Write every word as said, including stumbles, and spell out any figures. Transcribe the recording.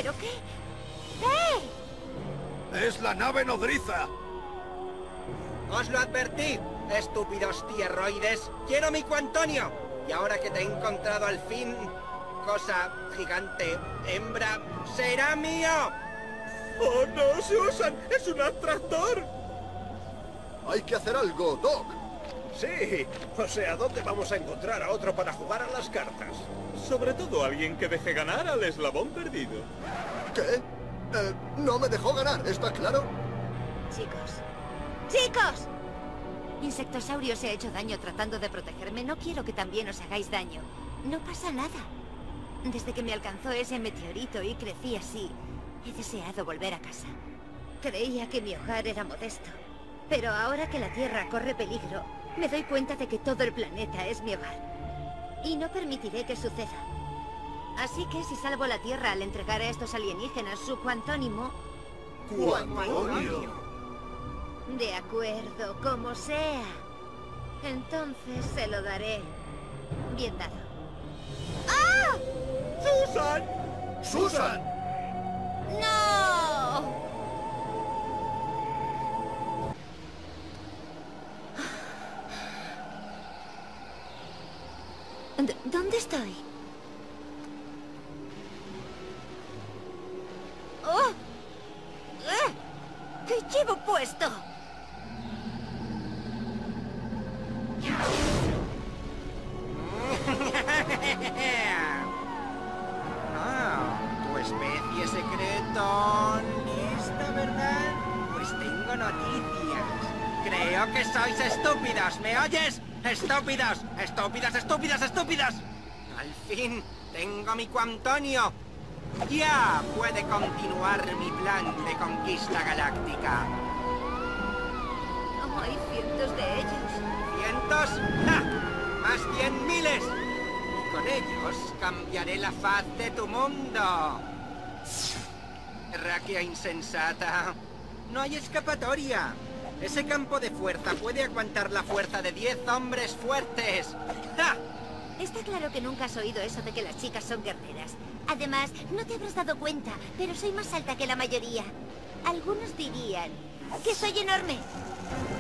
¿Pero qué? ¿Qué? ¡Es la nave nodriza! ¡Os lo advertí! ¡Estúpidos tierroides! ¡Quiero mi Cuantonio! Y ahora que te he encontrado al fin... cosa gigante, hembra, será mío. ¡Oh no, Susan! ¡Es un atractor! Hay que hacer algo, Doc. Sí, o sea, ¿dónde vamos a encontrar a otro para jugar a las cartas? Sobre todo alguien que deje ganar al eslabón perdido. ¿Qué? Eh, no me dejó ganar, ¿está claro? Chicos. ¡Chicos! Insectosaurio se ha hecho daño tratando de protegerme. No quiero que también os hagáis daño. No pasa nada. Desde que me alcanzó ese meteorito y crecí así, he deseado volver a casa. Creía que mi hogar era modesto. Pero ahora que la Tierra corre peligro, me doy cuenta de que todo el planeta es mi hogar. Y no permitiré que suceda. Así que si salvo la Tierra al entregar a estos alienígenas su cuantónimo... ¡Cuantonio! De acuerdo, como sea. Entonces se lo daré. Bien dado. ¡Ah! ¡Susan! ¡Susan! ¡No! D- ¿Dónde estoy? ¡Oh! ¡Eh! ¿Qué llevo puesto? Ah, tu especie secreto... ¿Lista, verdad? Pues tengo noticias. Creo que sois estúpidos, ¿me oyes? ¡Estúpidos! ¡Estúpidas, estúpidas, estúpidas! Al fin, tengo mi Cuantonio. Ya puede continuar mi plan de conquista galáctica. Oh, hay cientos de ellos. ¿Cientos? ¡Ja! ¡Más bien miles! Y con ellos cambiaré la faz de tu mundo. Terráquea insensata. No hay escapatoria. Ese campo de fuerza puede aguantar la fuerza de diez hombres fuertes. ¡Ja! Está claro que nunca has oído eso de que las chicas son guerreras. Además, no te habrás dado cuenta, pero soy más alta que la mayoría. Algunos dirían que soy enorme.